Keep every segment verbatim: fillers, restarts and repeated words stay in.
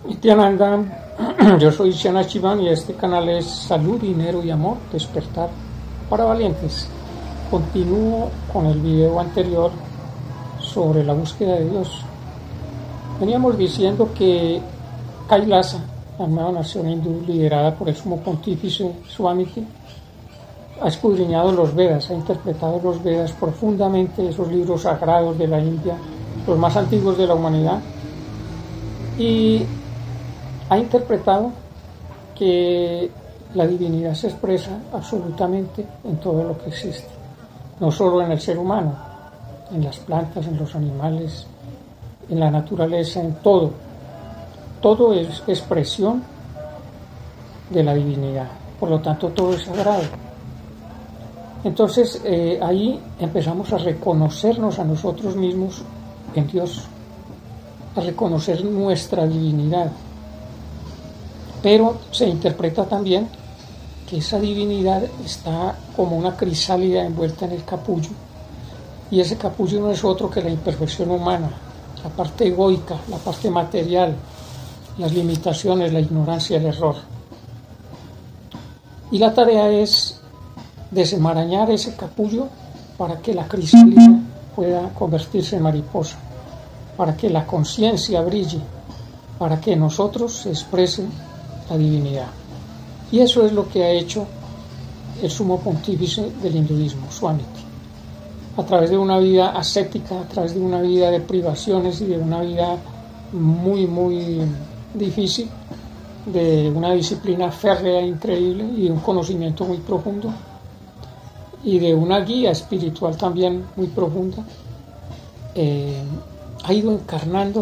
Nityananda, yo soy Shana Chivan y este canal es Salud, Dinero y Amor, Despertar para Valientes. Continúo con el video anterior sobre la búsqueda de Dios. Veníamos diciendo que Kailasa, la nueva nación hindú liderada por el sumo pontífice Swamiti, ha escudriñado los Vedas, ha interpretado los Vedas profundamente, esos libros sagrados de la India, los más antiguos de la humanidad, y ha interpretado que la divinidad se expresa absolutamente en todo lo que existe, no solo en el ser humano, en las plantas, en los animales, en la naturaleza, en todo. Todo es expresión de la divinidad, por lo tanto todo es sagrado. Entonces eh, ahí empezamos a reconocernos a nosotros mismos en Dios, a reconocer nuestra divinidad. Pero se interpreta también que esa divinidad está como una crisálida envuelta en el capullo, y ese capullo no es otro que la imperfección humana, la parte egoica, la parte material, las limitaciones, la ignorancia, el error. Y la tarea es desenmarañar ese capullo para que la crisálida pueda convertirse en mariposa, para que la conciencia brille, para que en nosotros se exprese la divinidad. Y eso es lo que ha hecho el sumo pontífice del hinduismo, Swamiti. A través de una vida ascética, a través de una vida de privaciones y de una vida muy, muy difícil, de una disciplina férrea increíble y de un conocimiento muy profundo y de una guía espiritual también muy profunda, eh, ha ido encarnando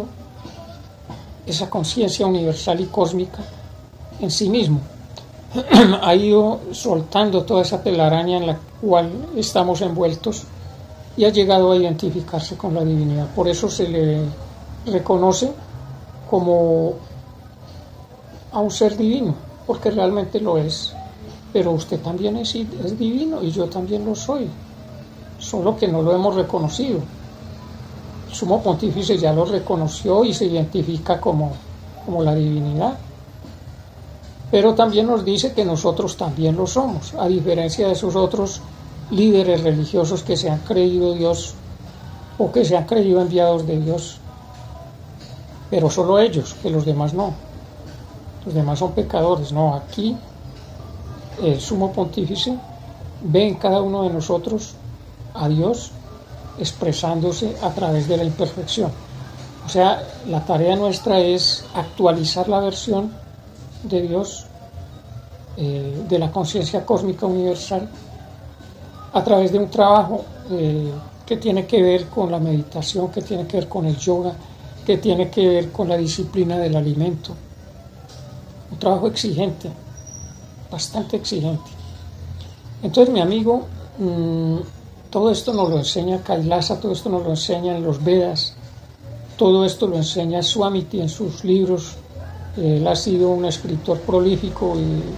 esa conciencia universal y cósmica en sí mismo. Ha ido soltando toda esa telaraña en la cual estamos envueltos y ha llegado a identificarse con la divinidad. Por eso se le reconoce como a un ser divino, porque realmente lo es. Pero usted también es, es divino y yo también lo soy, solo que no lo hemos reconocido. El sumo pontífice ya lo reconoció y se identifica como, como la divinidad. Pero también nos dice que nosotros también lo somos, a diferencia de esos otros líderes religiosos que se han creído Dios o que se han creído enviados de Dios. Pero solo ellos, que los demás no. Los demás son pecadores. No, aquí el sumo pontífice ve en cada uno de nosotros a Dios expresándose a través de la imperfección. O sea, la tarea nuestra es actualizar la versión de Dios, eh, de la conciencia cósmica universal, a través de un trabajo eh, que tiene que ver con la meditación, que tiene que ver con el yoga, que tiene que ver con la disciplina del alimento. Un trabajo exigente, bastante exigente. Entonces, mi amigo, mmm, todo esto nos lo enseña Kailasa, todo esto nos lo enseña en los Vedas, todo esto lo enseña Swamiti en sus libros. Él ha sido un escritor prolífico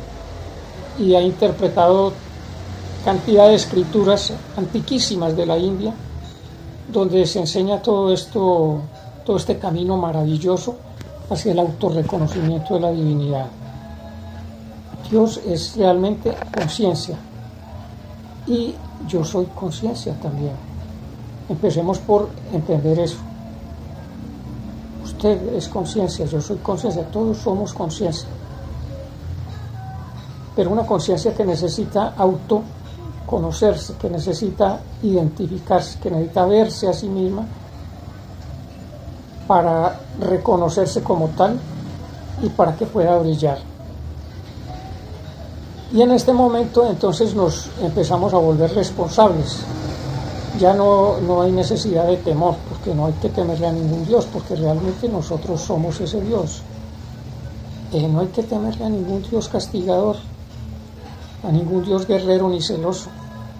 y, y ha interpretado cantidad de escrituras antiquísimas de la India, donde se enseña todo esto, todo este camino maravilloso hacia el autorreconocimiento de la divinidad. Dios es realmente conciencia y yo soy conciencia también. Empecemos por entender eso. Usted es conciencia, yo soy conciencia, todos somos conciencia. Pero una conciencia que necesita autoconocerse, que necesita identificarse, que necesita verse a sí misma para reconocerse como tal y para que pueda brillar. Y en este momento entonces nos empezamos a volver responsables. Ya no, no hay necesidad de temor, porque no hay que temerle a ningún Dios, porque realmente nosotros somos ese Dios. Eh, no hay que temerle a ningún Dios castigador, a ningún Dios guerrero ni celoso.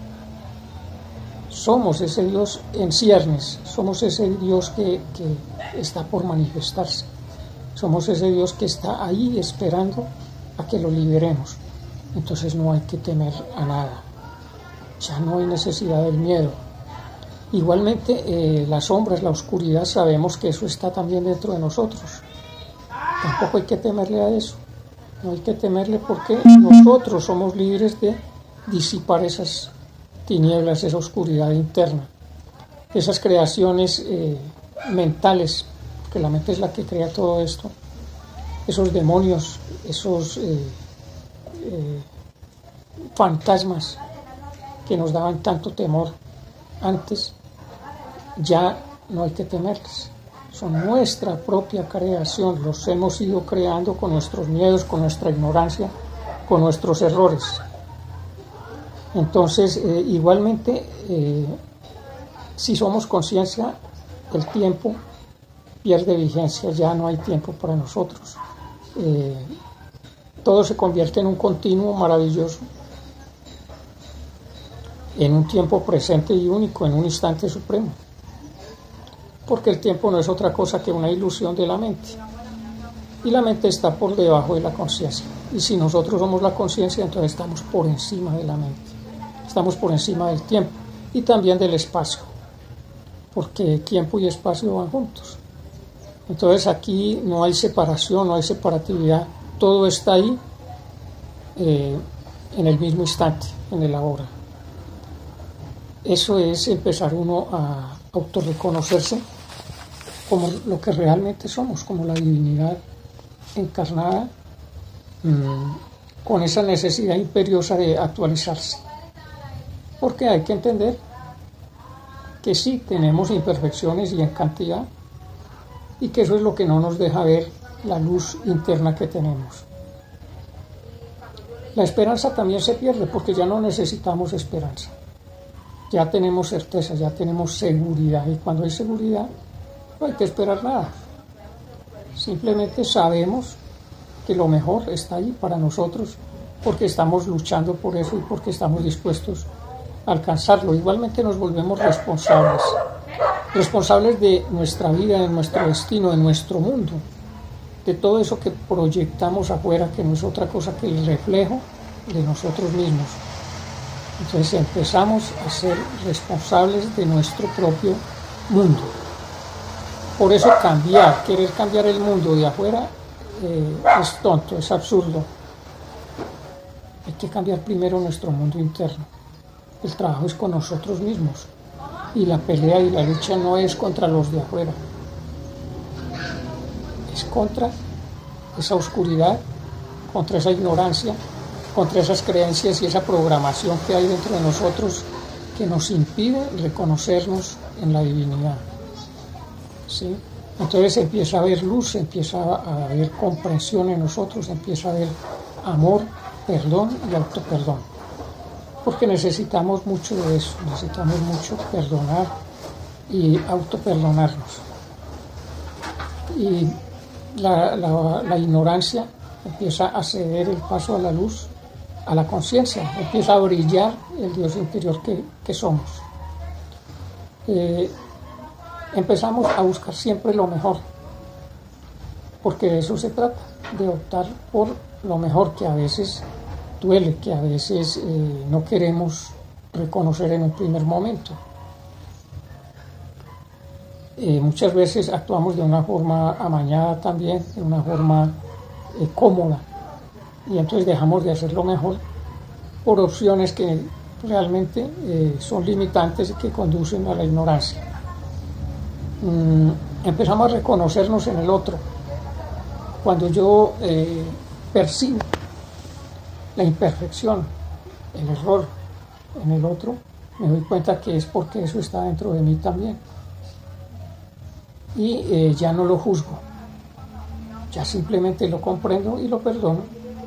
Somos ese Dios en ciernes, somos ese Dios que, que está por manifestarse, somos ese Dios que está ahí esperando a que lo liberemos. Entonces no hay que temer a nada, ya no hay necesidad del miedo. Igualmente, eh, las sombras, la oscuridad, sabemos que eso está también dentro de nosotros. tampoco hay que temerle a eso. No hay que temerle porque nosotros somos libres de disipar esas tinieblas, esa oscuridad interna, esas creaciones eh, mentales, que la mente es la que crea todo esto, esos demonios, esos eh, eh, fantasmas que nos daban tanto temor antes, ya no hay que temerles. Son nuestra propia creación, los hemos ido creando con nuestros miedos, con nuestra ignorancia, con nuestros errores. Entonces, eh, igualmente, eh, si somos conciencia, el tiempo pierde vigencia, ya no hay tiempo para nosotros. Eh, todo se convierte en un continuo maravilloso, en un tiempo presente y único, en un instante supremo. Porque el tiempo no es otra cosa que una ilusión de la mente. Y la mente está por debajo de la conciencia. Y si nosotros somos la conciencia, entonces estamos por encima de la mente. Estamos por encima del tiempo y también del espacio. Porque tiempo y espacio van juntos. Entonces aquí no hay separación, no hay separatividad. Todo está ahí eh, en el mismo instante, en el ahora. Eso es empezar uno a autorreconocerse como lo que realmente somos, como la divinidad encarnada, mmm, con esa necesidad imperiosa de actualizarse. Porque hay que entender que sí tenemos imperfecciones y en cantidad, y que eso es lo que no nos deja ver la luz interna que tenemos. La esperanza también se pierde porque ya no necesitamos esperanza. Ya tenemos certeza, ya tenemos seguridad, y cuando hay seguridad no hay que esperar nada. Simplemente sabemos que lo mejor está ahí para nosotros porque estamos luchando por eso y porque estamos dispuestos a alcanzarlo. Igualmente nos volvemos responsables, responsables de nuestra vida, de nuestro destino, de nuestro mundo, de todo eso que proyectamos afuera, que no es otra cosa que el reflejo de nosotros mismos. Entonces empezamos a ser responsables de nuestro propio mundo. Por eso cambiar, querer cambiar el mundo de afuera eh, es tonto, es absurdo. Hay que cambiar primero nuestro mundo interno. El trabajo es con nosotros mismos. Y la pelea y la lucha no es contra los de afuera. Es contra esa oscuridad, contra esa ignorancia, contra esas creencias y esa programación que hay dentro de nosotros que nos impide reconocernos en la divinidad. ¿Sí? Entonces empieza a haber luz, empieza a haber comprensión en nosotros, empieza a haber amor, perdón y autoperdón. Porque necesitamos mucho de eso, necesitamos mucho perdonar y autoperdonarnos. Y la, la, la ignorancia empieza a ceder el paso a la luz, a la conciencia, empieza a brillar el Dios interior que, que somos. Eh, empezamos a buscar siempre lo mejor, porque de eso se trata, de optar por lo mejor, que a veces duele, que a veces eh, no queremos reconocer en un primer momento. Eh, muchas veces actuamos de una forma amañada también, de una forma eh, cómoda, y entonces dejamos de hacer lo mejor por opciones que realmente eh, son limitantes y que conducen a la ignorancia. Mm, empezamos a reconocernos en el otro. Cuando yo eh, percibo la imperfección, el error en el otro, me doy cuenta que es porque eso está dentro de mí también. Y eh, ya no lo juzgo, ya simplemente lo comprendo y lo perdono.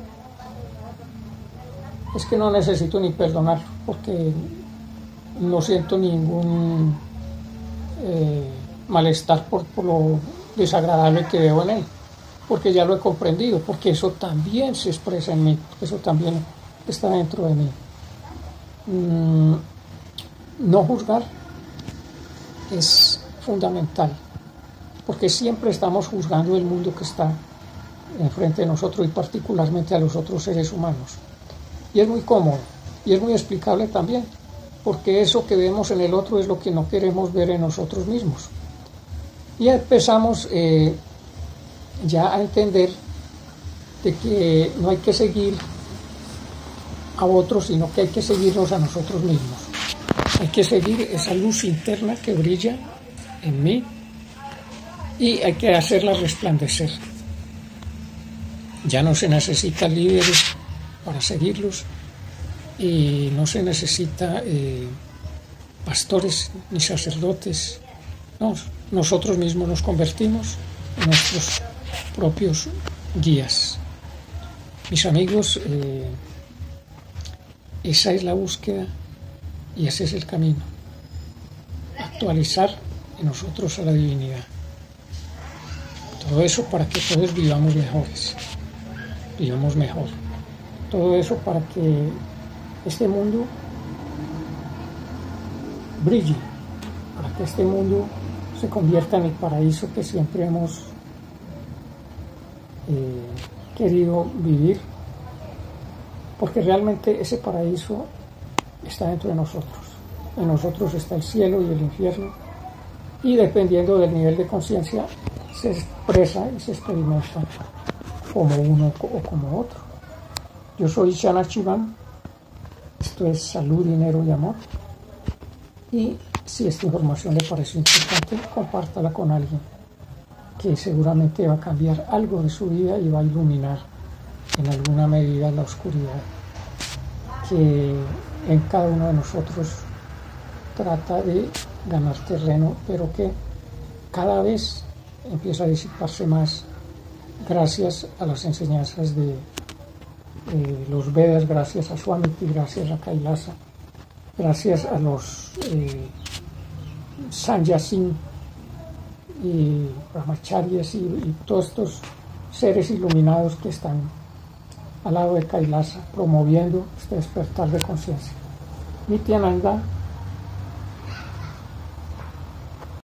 Es que no necesito ni perdonarlo, porque no siento ningún eh, malestar por, por lo desagradable que veo en él, porque ya lo he comprendido, porque eso también se expresa en mí, eso también está dentro de mí. Mm, no juzgar es fundamental, porque siempre estamos juzgando el mundo que está enfrente de nosotros y particularmente a los otros seres humanos. Y es muy cómodo y es muy explicable también, porque eso que vemos en el otro es lo que no queremos ver en nosotros mismos. Y empezamos eh, ya a entender de que no hay que seguir a otros, sino que hay que seguirnos a nosotros mismos. Hay que seguir esa luz interna que brilla en mí y hay que hacerla resplandecer. Ya no se necesitan líderes para seguirlos y no se necesita eh, pastores ni sacerdotes. No, nosotros mismos nos convertimos en nuestros propios guías. Mis amigos, eh, esa es la búsqueda y ese es el camino. Actualizar en nosotros a la divinidad. Todo eso para que todos vivamos mejores, vivamos mejor. Todo eso para que este mundo brille, para que este mundo se convierta en el paraíso que siempre hemos eh, querido vivir, porque realmente ese paraíso está dentro de nosotros. En nosotros está el cielo y el infierno, y dependiendo del nivel de conciencia se expresa y se experimenta como uno o como otro. Yo soy Shana Chivan, esto es Salud, Dinero y Amor, y si esta información le parece importante, compártala con alguien que seguramente va a cambiar algo de su vida y va a iluminar en alguna medida la oscuridad que en cada uno de nosotros trata de ganar terreno, pero que cada vez empieza a disiparse más gracias a las enseñanzas de eh, los Vedas, gracias a Swamiti, gracias a Kailasa, gracias a los eh, Sanyasin y Brahmacharyas y, y todos estos seres iluminados que están al lado de Kailasa promoviendo este despertar de conciencia. Nityananda